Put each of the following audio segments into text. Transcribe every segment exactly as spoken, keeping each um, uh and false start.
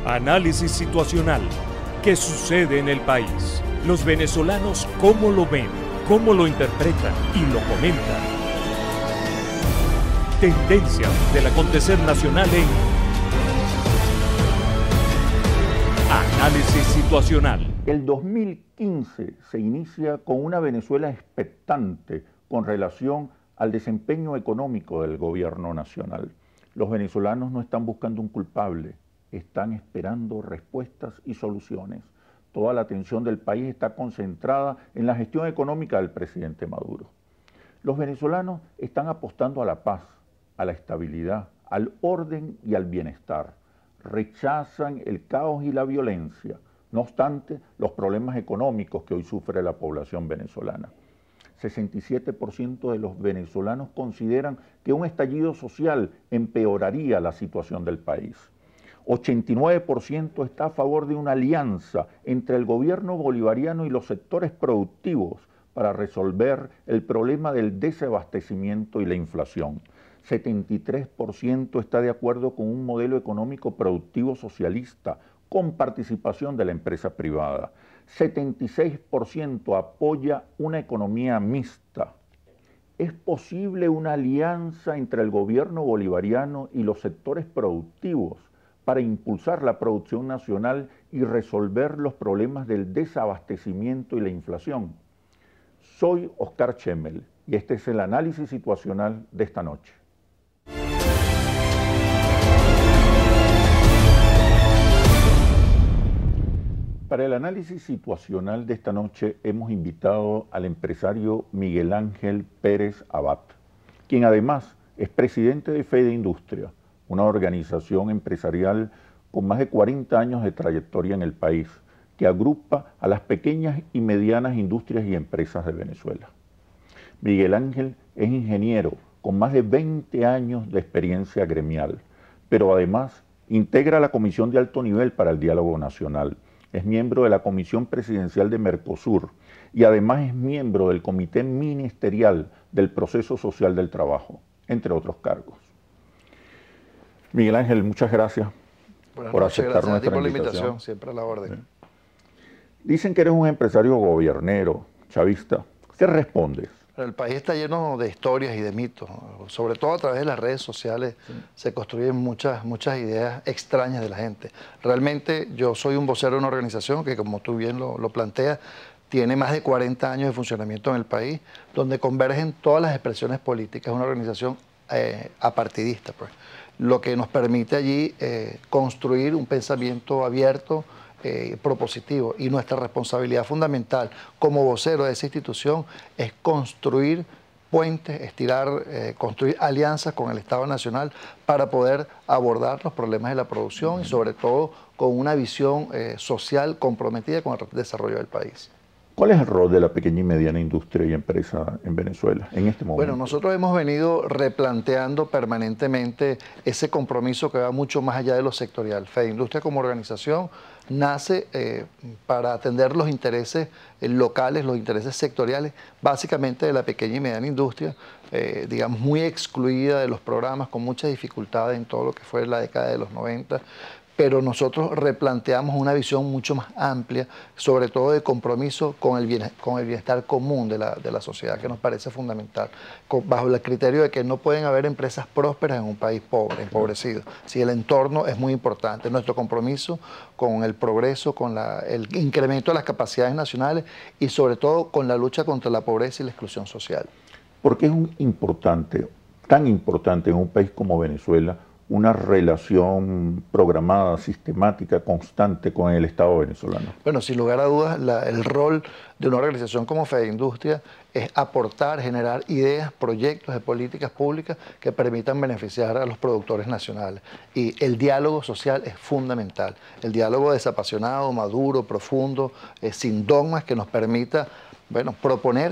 Análisis situacional. ¿Qué sucede en el país? Los venezolanos, ¿cómo lo ven? ¿Cómo lo interpretan? Y lo comentan. Tendencias del acontecer nacional en Análisis situacional. El dos mil quince se inicia con una Venezuela expectante con relación al desempeño económico del gobierno nacional. Los venezolanos no están buscando un culpable, están esperando respuestas y soluciones. Toda la atención del país está concentrada en la gestión económica del presidente Maduro. Los venezolanos están apostando a la paz, a la estabilidad, al orden y al bienestar. Rechazan el caos y la violencia, no obstante los problemas económicos que hoy sufre la población venezolana. sesenta y siete por ciento de los venezolanos consideran que un estallido social empeoraría la situación del país. ochenta y nueve por ciento está a favor de una alianza entre el gobierno bolivariano y los sectores productivos para resolver el problema del desabastecimiento y la inflación. setenta y tres por ciento está de acuerdo con un modelo económico productivo socialista con participación de la empresa privada. setenta y seis por ciento apoya una economía mixta. ¿Es posible una alianza entre el gobierno bolivariano y los sectores productivos para impulsar la producción nacional y resolver los problemas del desabastecimiento y la inflación? Soy Oscar Chemmel y este es el análisis situacional de esta noche. Para el análisis situacional de esta noche hemos invitado al empresario Miguel Ángel Pérez Abad, quien además es presidente de Fede Industria, una organización empresarial con más de cuarenta años de trayectoria en el país, que agrupa a las pequeñas y medianas industrias y empresas de Venezuela. Miguel Ángel es ingeniero con más de veinte años de experiencia gremial, pero además integra la Comisión de Alto Nivel para el Diálogo Nacional. Es miembro de la Comisión Presidencial de Mercosur y además es miembro del Comité Ministerial del Proceso Social del Trabajo, entre otros cargos. Miguel Ángel, muchas gracias Buenas por noches, aceptar gracias nuestra a ti por la invitación. invitación, siempre a la orden. Dicen que eres un empresario gobiernero, chavista. ¿Qué respondes? El país está lleno de historias y de mitos, ¿no? Sobre todo a través de las redes sociales sí. Se construyen muchas, muchas ideas extrañas de la gente. Realmente yo soy un vocero de una organización que, como tú bien lo, lo planteas, tiene más de cuarenta años de funcionamiento en el país, donde convergen todas las expresiones políticas, una organización eh, apartidista, pues, lo que nos permite allí eh, construir un pensamiento abierto, Eh, propositivo, y nuestra responsabilidad fundamental como vocero de esa institución es construir puentes, estirar, eh, construir alianzas con el Estado Nacional para poder abordar los problemas de la producción y sobre todo con una visión eh, social comprometida con el desarrollo del país. ¿Cuál es el rol de la pequeña y mediana industria y empresa en Venezuela en este momento? Bueno, nosotros hemos venido replanteando permanentemente ese compromiso que va mucho más allá de lo sectorial. Fede Industria como organización nace eh, para atender los intereses eh, locales, los intereses sectoriales, básicamente de la pequeña y mediana industria, eh, digamos muy excluida de los programas, con muchas dificultades en todo lo que fue la década de los noventa, pero nosotros replanteamos una visión mucho más amplia, sobre todo de compromiso con el bienestar, con el bienestar común de la, de la sociedad, que nos parece fundamental, con, bajo el criterio de que no pueden haber empresas prósperas en un país pobre, empobrecido. Si el entorno es muy importante, nuestro compromiso con el progreso, con la, el incremento de las capacidades nacionales y sobre todo con la lucha contra la pobreza y la exclusión social. ¿Por qué es un importante, tan importante en un país como Venezuela, una relación programada, sistemática, constante con el Estado venezolano? Bueno, sin lugar a dudas, la, el rol de una organización como Fede Industria es aportar, generar ideas, proyectos de políticas públicas que permitan beneficiar a los productores nacionales. Y el diálogo social es fundamental. El diálogo desapasionado, maduro, profundo, eh, sin dogmas, que nos permita, bueno, proponer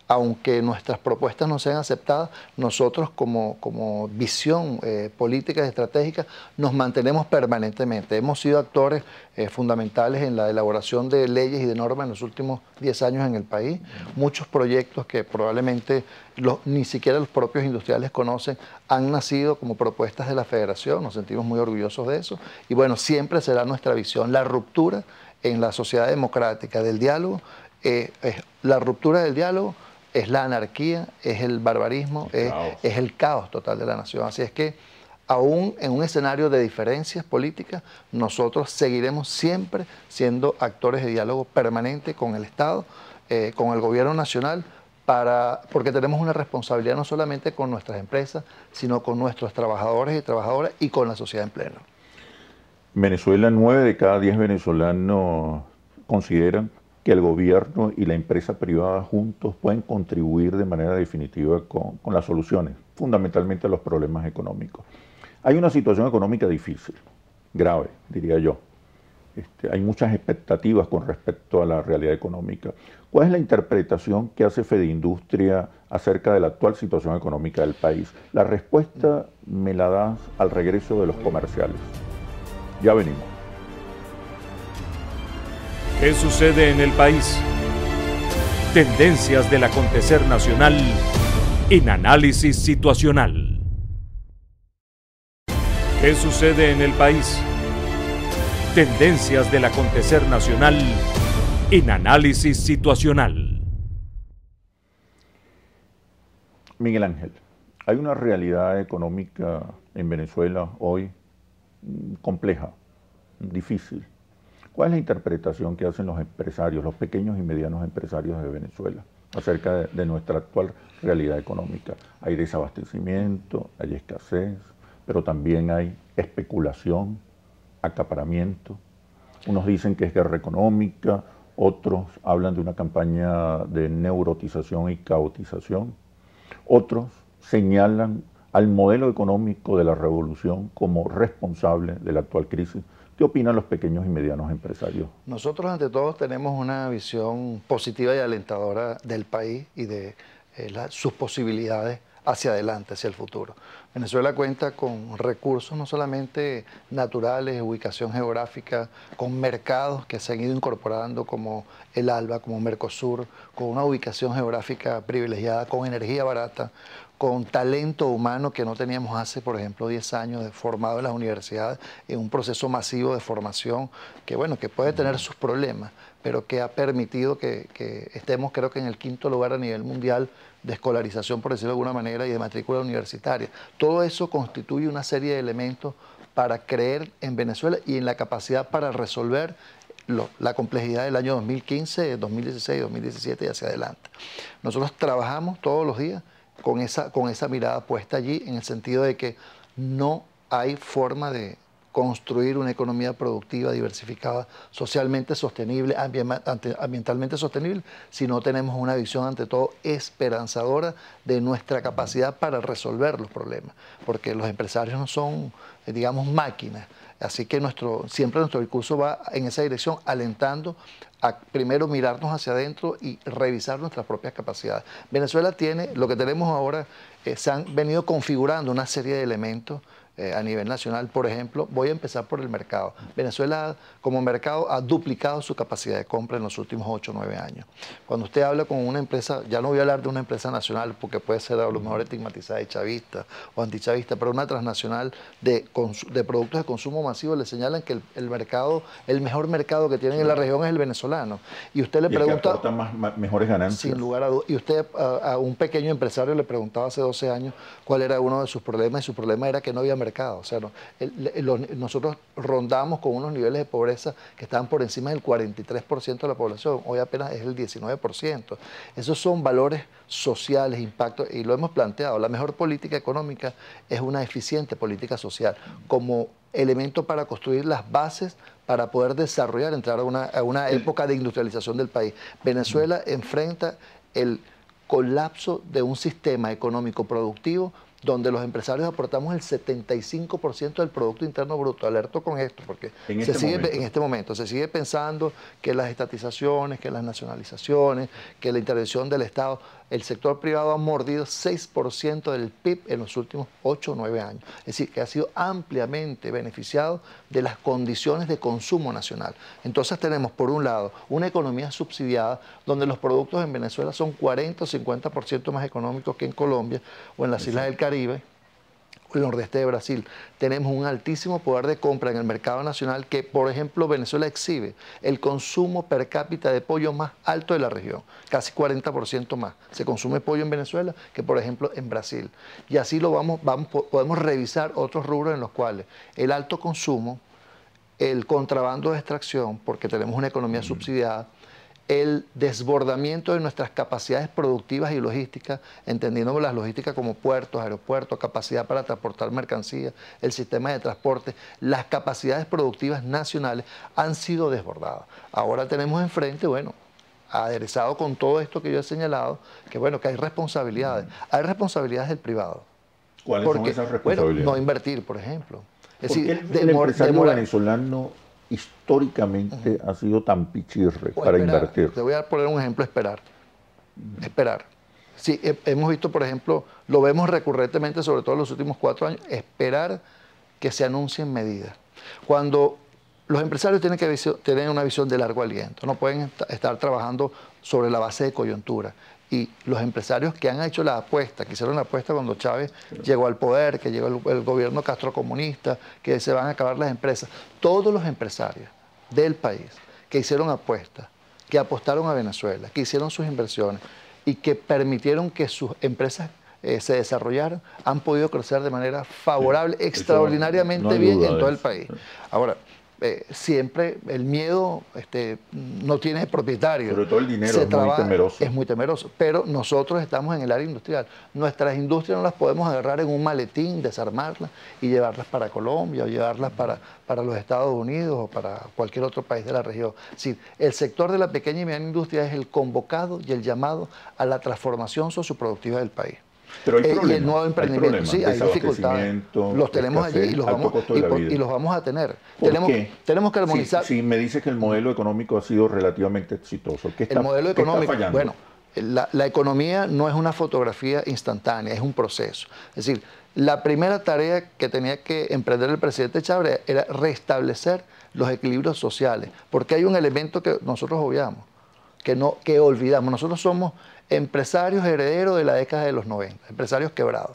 aunque nuestras propuestas no sean aceptadas, nosotros como, como visión eh, política y estratégica nos mantenemos permanentemente. Hemos sido actores eh, fundamentales en la elaboración de leyes y de normas en los últimos diez años en el país. Muchos proyectos que probablemente los, ni siquiera los propios industriales conocen han nacido como propuestas de la Federación. Nos sentimos muy orgullosos de eso. Y bueno, siempre será nuestra visión. La ruptura en la sociedad democrática del diálogo, eh, es la ruptura del diálogo es la anarquía, es el barbarismo, es, es el caos total de la nación. Así es que, aún en un escenario de diferencias políticas, nosotros seguiremos siempre siendo actores de diálogo permanente con el Estado, eh, con el gobierno nacional, para, porque tenemos una responsabilidad no solamente con nuestras empresas, sino con nuestros trabajadores y trabajadoras y con la sociedad en pleno. En Venezuela, nueve de cada diez venezolanos consideran que el gobierno y la empresa privada juntos pueden contribuir de manera definitiva con, con las soluciones, fundamentalmente a los problemas económicos. Hay una situación económica difícil, grave, diría yo. Este, hay muchas expectativas con respecto a la realidad económica. ¿Cuál es la interpretación que hace Fedeindustria acerca de la actual situación económica del país? La respuesta me la das al regreso de los comerciales. Ya venimos. ¿Qué sucede en el país? Tendencias del acontecer nacional en análisis situacional. ¿Qué sucede en el país? Tendencias del acontecer nacional en análisis situacional. Miguel Ángel, hay una realidad económica en Venezuela hoy compleja, difícil. ¿Cuál es la interpretación que hacen los empresarios, los pequeños y medianos empresarios de Venezuela acerca de, de nuestra actual realidad económica? Hay desabastecimiento, hay escasez, pero también hay especulación, acaparamiento. Unos dicen que es guerra económica, otros hablan de una campaña de neurotización y caotización. Otros señalan al modelo económico de la revolución como responsable de la actual crisis. ¿Qué opinan los pequeños y medianos empresarios? Nosotros, ante todo, tenemos una visión positiva y alentadora del país y de eh, la, sus posibilidades hacia adelante, hacia el futuro. Venezuela cuenta con recursos no solamente naturales, ubicación geográfica, con mercados que se han ido incorporando como el ALBA, como Mercosur, con una ubicación geográfica privilegiada, con energía barata, con talento humano que no teníamos hace, por ejemplo, diez años, formado en las universidades, en un proceso masivo de formación que, bueno, que puede tener sus problemas, pero que ha permitido que, que estemos, creo que en el quinto lugar a nivel mundial de escolarización, por decirlo de alguna manera, y de matrícula universitaria. Todo eso constituye una serie de elementos para creer en Venezuela y en la capacidad para resolver Lo, la complejidad del año dos mil quince, dos mil dieciséis, dos mil diecisiete y hacia adelante. Nosotros trabajamos todos los días con esa, con esa mirada puesta allí, en el sentido de que no hay forma de construir una economía productiva, diversificada, socialmente sostenible, ambientalmente sostenible, si no tenemos una visión, ante todo, esperanzadora de nuestra capacidad para resolver los problemas, porque los empresarios no son, digamos, máquinas. Así que nuestro, siempre nuestro discurso va en esa dirección, alentando a primero mirarnos hacia adentro y revisar nuestras propias capacidades. Venezuela tiene, lo que tenemos ahora, eh, se han venido configurando una serie de elementos eh, a nivel nacional. Por ejemplo, voy a empezar por el mercado. Venezuela, como mercado, ha duplicado su capacidad de compra en los últimos ocho o nueve años. Cuando usted habla con una empresa, ya no voy a hablar de una empresa nacional, porque puede ser a lo mejor estigmatizada de chavista o antichavista, pero una transnacional de, de productos de consumo masivo, le señalan que el, el mercado, el mejor mercado que tienen en la región es el venezolano. Y usted le y pregunta... Es que aporta más, más, mejores ganancias. Sin lugar a dudas. Y usted a, a un pequeño empresario le preguntaba hace doce años cuál era uno de sus problemas, y su problema era que no había mercado. O sea, no, el, el, los, nosotros rondamos con unos niveles de pobreza que estaban por encima del cuarenta y tres por ciento de la población, hoy apenas es el diecinueve por ciento. Esos son valores sociales, impactos, y lo hemos planteado. La mejor política económica es una eficiente política social, como elemento para construir las bases para poder desarrollar, entrar a una, a una época de industrialización del país. Venezuela enfrenta el colapso de un sistema económico productivo donde los empresarios aportamos el setenta y cinco por ciento del Producto Interno Bruto. Alerto con esto, porque en se este sigue, momento. en este momento se sigue pensando que las estatizaciones, que las nacionalizaciones, que la intervención del Estado, el sector privado ha mordido seis por ciento del P I B en los últimos ocho o nueve años. Es decir, que ha sido ampliamente beneficiado de las condiciones de consumo nacional. Entonces tenemos, por un lado, una economía subsidiada, donde los productos en Venezuela son cuarenta o cincuenta por ciento más económicos que en Colombia o en las Islas del Caribe, o el nordeste de Brasil. Tenemos un altísimo poder de compra en el mercado nacional que, por ejemplo, Venezuela exhibe el consumo per cápita de pollo más alto de la región, casi cuarenta por ciento más. Se consume pollo en Venezuela que, por ejemplo, en Brasil. Y así lo vamos, vamos, podemos revisar otros rubros en los cuales el alto consumo, el contrabando de extracción, porque tenemos una economía subsidiada, el desbordamiento de nuestras capacidades productivas y logísticas, entendiendo las logísticas como puertos, aeropuertos, capacidad para transportar mercancías, el sistema de transporte, las capacidades productivas nacionales han sido desbordadas. Ahora tenemos enfrente, bueno, aderezado con todo esto que yo he señalado, que bueno, que hay responsabilidades. Hay responsabilidades del privado. ¿Cuáles porque, son esas responsabilidades? Bueno, no invertir, por ejemplo. Es ¿Por decir, qué el, demor, el empresario demora, venezolano históricamente uh-huh. ha sido tan pichirre o para esperar. invertir? Te voy a poner un ejemplo, esperar. Uh-huh. Esperar. Sí, he, hemos visto, por ejemplo, lo vemos recurrentemente, sobre todo en los últimos cuatro años, esperar que se anuncien medidas. Cuando los empresarios tienen que tener una visión de largo aliento, no pueden estar trabajando sobre la base de coyuntura. Y los empresarios que han hecho la apuesta, que hicieron la apuesta cuando Chávez llegó al poder, que llegó el, el gobierno castrocomunista, que se van a acabar las empresas, todos los empresarios del país que hicieron apuestas, que apostaron a Venezuela, que hicieron sus inversiones y que permitieron que sus empresas eh, se desarrollaran, han podido crecer de manera favorable, sí, extraordinariamente no bien en todo el país. Ahora, Eh, siempre el miedo este, no tiene propietario. Sobre todo el dinero Se es trabaja, muy temeroso. Es muy temeroso, pero nosotros estamos en el área industrial. Nuestras industrias no las podemos agarrar en un maletín, desarmarlas y llevarlas para Colombia o llevarlas para, para los Estados Unidos o para cualquier otro país de la región. Es decir, el sector de la pequeña y mediana industria es el convocado y el llamado a la transformación socioproductiva del país. Pero hay eh, problemas, y el nuevo emprendimiento, hay sí, hay dificultades. Los tenemos allí y los, vamos, y, por, y los vamos a tener. ¿Por tenemos, qué? tenemos que armonizar. Si, si me dice que el modelo económico ha sido relativamente exitoso, ¿qué está, el modelo ¿qué económico, está fallando? Bueno, la, la economía no es una fotografía instantánea, es un proceso. Es decir, la primera tarea que tenía que emprender el presidente Chávez era restablecer los equilibrios sociales, porque hay un elemento que nosotros obviamos, que, no, que olvidamos. Nosotros somos empresarios herederos de la década de los noventa, empresarios quebrados.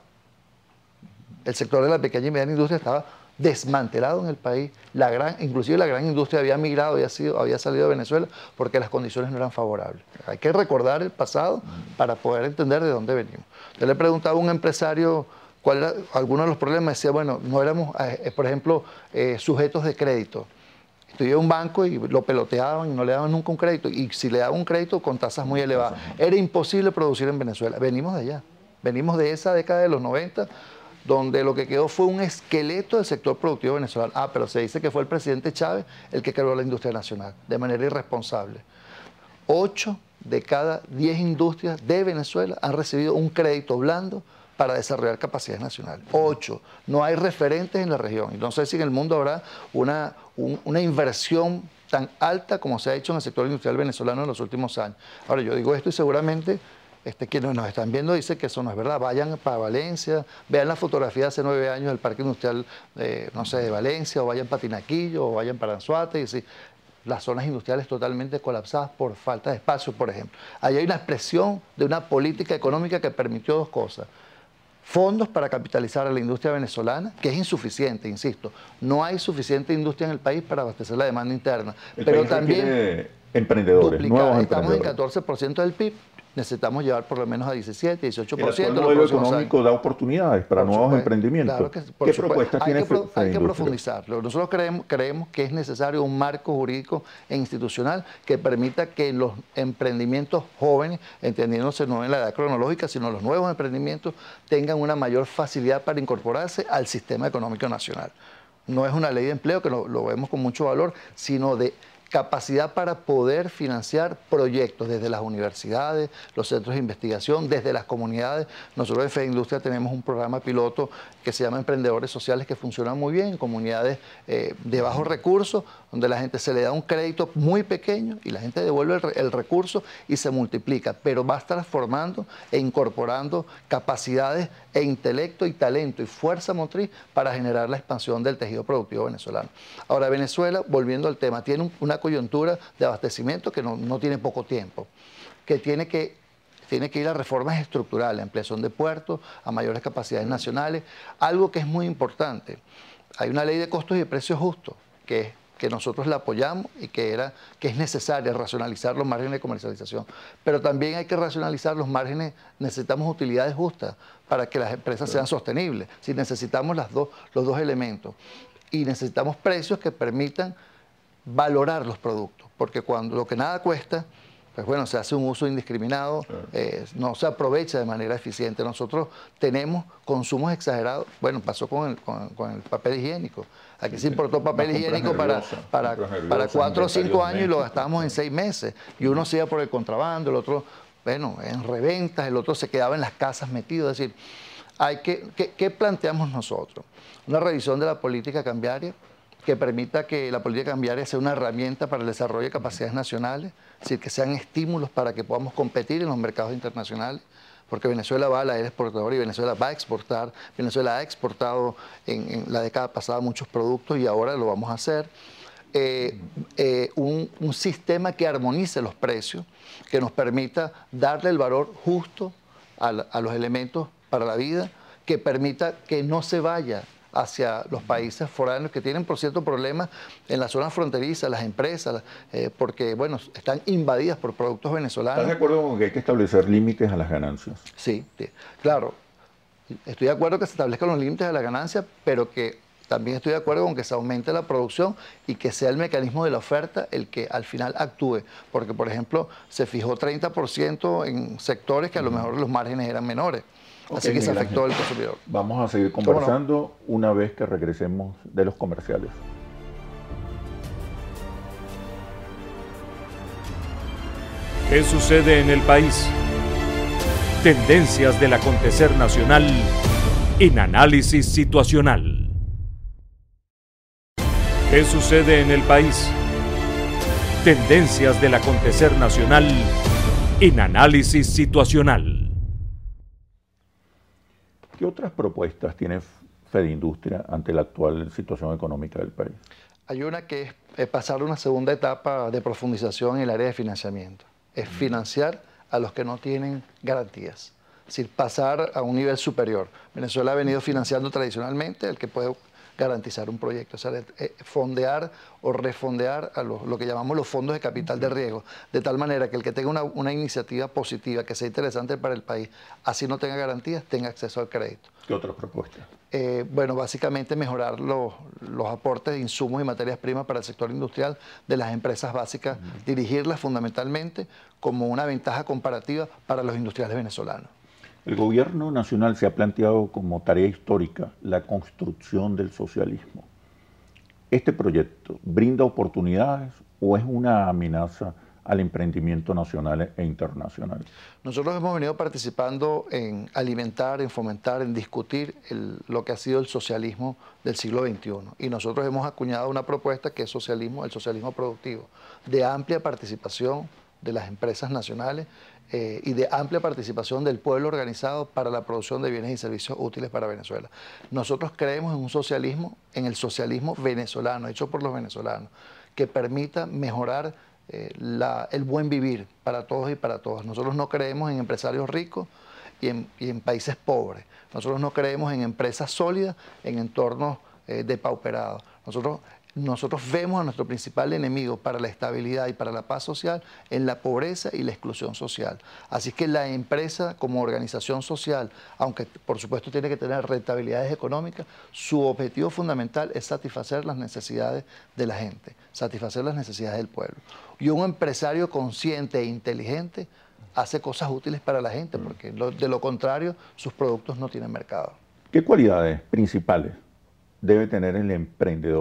El sector de la pequeña y mediana industria estaba desmantelado en el país, la gran, inclusive la gran industria había migrado, había, sido, había salido de Venezuela porque las condiciones no eran favorables. Hay que recordar el pasado para poder entender de dónde venimos. Yo le preguntaba a un empresario cuál era alguno de los problemas, decía, bueno, no éramos, eh, por ejemplo, eh, sujetos de crédito. Estudié en un banco y lo peloteaban y no le daban nunca un crédito. Y si le daban un crédito con tasas muy elevadas. Era imposible producir en Venezuela. Venimos de allá. Venimos de esa década de los noventa, donde lo que quedó fue un esqueleto del sector productivo venezolano. Ah, pero se dice que fue el presidente Chávez el que creó la industria nacional, de manera irresponsable. Ocho de cada diez industrias de Venezuela han recibido un crédito blando para desarrollar capacidades nacionales. Ocho. No hay referentes en la región. Y no sé si en el mundo habrá una, un, una inversión tan alta como se ha hecho en el sector industrial venezolano en los últimos años. Ahora, yo digo esto y seguramente este, quienes nos están viendo dicen que eso no es verdad. Vayan para Valencia, vean la fotografía de hace nueve años del Parque Industrial, eh, no sé, de Valencia, o vayan para Tinaquillo, o vayan para Anzoátegui, y así. Las zonas industriales totalmente colapsadas por falta de espacio, por ejemplo. Ahí hay una expresión de una política económica que permitió dos cosas. Fondos para capitalizar a la industria venezolana, que es insuficiente, insisto. No hay suficiente industria en el país para abastecer la demanda interna. El pero país también emprendedores, duplicar. nuevos Estamos emprendedores. en catorce por ciento del P I B. Necesitamos llevar por lo menos a diecisiete, dieciocho por El ciento. actual modelo económico da oportunidades para por nuevos supuesto, emprendimientos. Claro que, por ¿Qué supuesto. propuestas hay tiene que, pro, esta hay que industria? profundizarlo. Nosotros creemos, creemos que es necesario un marco jurídico e institucional que permita que los emprendimientos jóvenes, entendiéndose no en la edad cronológica, sino los nuevos emprendimientos, tengan una mayor facilidad para incorporarse al sistema económico nacional. No es una ley de empleo, que lo, lo vemos con mucho valor, sino de capacidad para poder financiar proyectos desde las universidades, los centros de investigación, desde las comunidades. Nosotros en FEDIndustria tenemos un programa piloto que se llama Emprendedores Sociales, que funciona muy bien en comunidades eh, de bajos recursos, donde la gente se le da un crédito muy pequeño y la gente devuelve el, el recurso y se multiplica, pero va transformando e incorporando capacidades e intelecto y talento y fuerza motriz para generar la expansión del tejido productivo venezolano. Ahora, Venezuela, volviendo al tema, tiene un, una coyuntura de abastecimiento que no, no tiene poco tiempo, que tiene que tiene que ir a reformas estructurales, a ampliación de puertos, a mayores capacidades nacionales, algo que es muy importante. Hay una ley de costos y precios justos, que es que nosotros la apoyamos y que, era, que es necesaria racionalizar los márgenes de comercialización. Pero también hay que racionalizar los márgenes, necesitamos utilidades justas para que las empresas sean sostenibles. Si necesitamos las dos, los dos elementos. Y necesitamos precios que permitan valorar los productos, porque cuando lo que nada cuesta, pues bueno, se hace un uso indiscriminado, claro. eh, no se aprovecha de manera eficiente. Nosotros tenemos consumos exagerados. Bueno, pasó con el, con, con el papel higiénico. Aquí se importó papel higiénico para, para, para cuatro o cinco años y lo gastamos en seis meses. Y uno se iba por el contrabando, el otro, bueno, en reventas, el otro se quedaba en las casas metido. Es decir, hay que, ¿qué, qué planteamos nosotros? Una revisión de la política cambiaria que permita que la política cambiaria sea una herramienta para el desarrollo de capacidades nacionales, es decir, que sean estímulos para que podamos competir en los mercados internacionales, porque Venezuela va a la era exportadora y Venezuela va a exportar. Venezuela ha exportado en, en la década pasada muchos productos y ahora lo vamos a hacer. Eh, eh, un, un sistema que armonice los precios, que nos permita darle el valor justo a, la, a los elementos para la vida, que permita que no se vaya hacia los países foráneos que tienen, por cierto, problemas en las zonas fronterizas, las empresas, eh, porque, bueno, están invadidas por productos venezolanos. ¿Estás de acuerdo con que hay que establecer límites a las ganancias? Sí, sí, claro. Estoy de acuerdo que se establezcan los límites a la ganancia, pero que también estoy de acuerdo con que se aumente la producción y que sea el mecanismo de la oferta el que al final actúe. Porque, por ejemplo, se fijó treinta por ciento en sectores que a lo mejor los márgenes eran menores. Okay, Así que se afectó al consumidor. Vamos a seguir conversando no? una vez que regresemos de los comerciales. ¿Qué sucede en el país? Tendencias del acontecer nacional en análisis situacional. ¿Qué sucede en el país? Tendencias del acontecer nacional en análisis situacional. ¿Qué otras propuestas tiene FEDIndustria ante la actual situación económica del país? Hay una que es pasar a una segunda etapa de profundización en el área de financiamiento. Es financiar a los que no tienen garantías. Es decir, pasar a un nivel superior. Venezuela ha venido financiando tradicionalmente el que puede garantizar un proyecto, o sea, fondear o refondear a lo, lo que llamamos los fondos de capital de riesgo, de tal manera que el que tenga una, una iniciativa positiva, que sea interesante para el país, así no tenga garantías, tenga acceso al crédito. ¿Qué otras propuestas? Eh, bueno, básicamente mejorar los, los aportes de insumos y materias primas para el sector industrial de las empresas básicas, uh-huh. dirigirlas fundamentalmente como una ventaja comparativa para los industriales venezolanos. El gobierno nacional se ha planteado como tarea histórica la construcción del socialismo. ¿Este proyecto brinda oportunidades o es una amenaza al emprendimiento nacional e internacional? Nosotros hemos venido participando en alimentar, en fomentar, en discutir el, lo que ha sido el socialismo del siglo veintiuno. Y nosotros hemos acuñado una propuesta que es socialismo, el socialismo productivo, de amplia participación de las empresas nacionales eh, y de amplia participación del pueblo organizado para la producción de bienes y servicios útiles para Venezuela. Nosotros creemos en un socialismo, en el socialismo venezolano, hecho por los venezolanos, que permita mejorar eh, la, el buen vivir para todos y para todas. Nosotros no creemos en empresarios ricos y en, y en países pobres. Nosotros no creemos en empresas sólidas en entornos eh, depauperados. Nosotros Nosotros vemos a nuestro principal enemigo para la estabilidad y para la paz social en la pobreza y la exclusión social. Así que la empresa como organización social, aunque por supuesto tiene que tener rentabilidades económicas, su objetivo fundamental es satisfacer las necesidades de la gente, satisfacer las necesidades del pueblo. Y un empresario consciente e inteligente hace cosas útiles para la gente, porque de lo contrario sus productos no tienen mercado. ¿Qué cualidades principales debe tener el emprendedor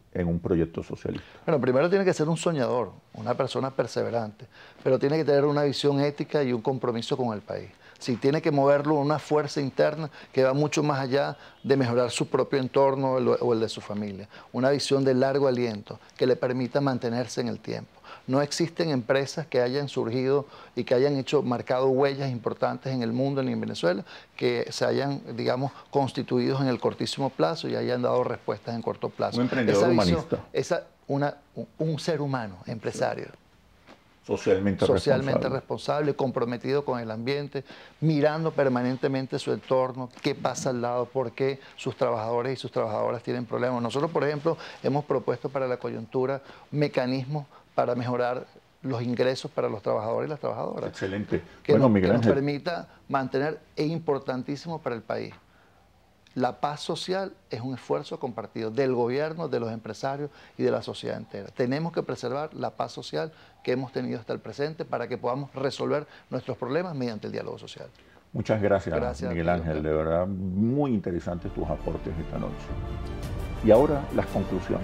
en un proyecto socialista? Bueno, primero tiene que ser un soñador, una persona perseverante, pero tiene que tener una visión ética y un compromiso con el país. Si tiene que moverlo una fuerza interna que va mucho más allá de mejorar su propio entorno o el de su familia. Una visión de largo aliento que le permita mantenerse en el tiempo. No existen empresas que hayan surgido y que hayan hecho, marcado huellas importantes en el mundo ni en Venezuela, que se hayan, digamos, constituido en el cortísimo plazo y hayan dado respuestas en corto plazo. Un emprendedor esa visión, humanista. Esa, una, un, un ser humano, empresario. Socialmente, socialmente responsable. responsable, comprometido con el ambiente, mirando permanentemente su entorno, qué pasa al lado, por qué sus trabajadores y sus trabajadoras tienen problemas. Nosotros, por ejemplo, hemos propuesto para la coyuntura mecanismos para mejorar los ingresos para los trabajadores y las trabajadoras. Excelente. Que, bueno, nos, Miguel que nos Ángel. permita mantener, es importantísimo para el país. La paz social es un esfuerzo compartido del gobierno, de los empresarios y de la sociedad entera. Tenemos que preservar la paz social que hemos tenido hasta el presente para que podamos resolver nuestros problemas mediante el diálogo social. Muchas gracias, Gracias Miguel a ti, Ángel. doctor. De verdad, muy interesantes tus aportes esta noche. Y ahora las conclusiones.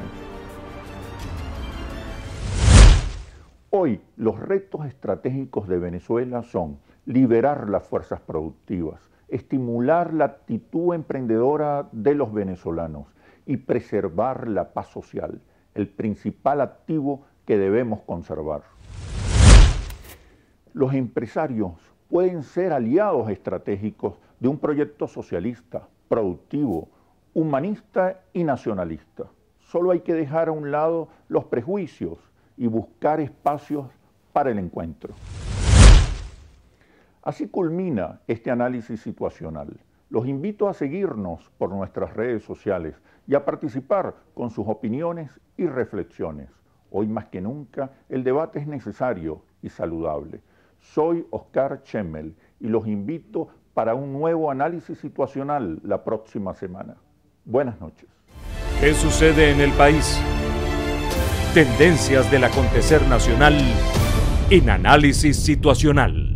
Hoy los retos estratégicos de Venezuela son liberar las fuerzas productivas, estimular la actitud emprendedora de los venezolanos y preservar la paz social, el principal activo que debemos conservar. Los empresarios pueden ser aliados estratégicos de un proyecto socialista, productivo, humanista y nacionalista. Solo hay que dejar a un lado los prejuicios y buscar espacios para el encuentro. Así culmina este análisis situacional. Los invito a seguirnos por nuestras redes sociales y a participar con sus opiniones y reflexiones. Hoy más que nunca el debate es necesario y saludable. Soy Oscar Chemmel y los invito para un nuevo análisis situacional la próxima semana. Buenas noches. ¿Qué sucede en el país? Tendencias del acontecer nacional en Análisis Situacional.